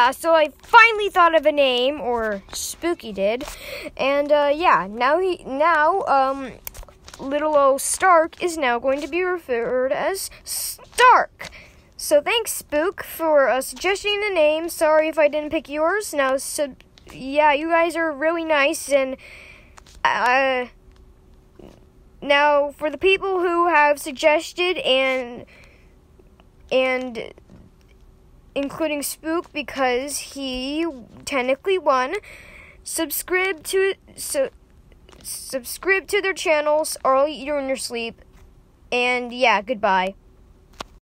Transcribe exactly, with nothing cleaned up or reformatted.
yeah, so I finally thought of a name, or Spooky did, and uh, yeah, now he now um, little old Stark is now going to be referred as Stark. So thanks, Spook, for uh, suggesting the name. Sorry if I didn't pick yours. Now, so yeah, you guys are really nice, and uh, now for the people who have suggested and and. including Spook, because he technically won. Subscribe to so subscribe to their channels, or I'll eat you in your sleep. And yeah, goodbye.